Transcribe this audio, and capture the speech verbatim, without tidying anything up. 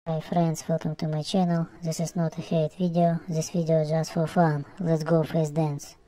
Hi friends, welcome to my channel. This is not a hate video, this video is just for fun. Let's go face dance.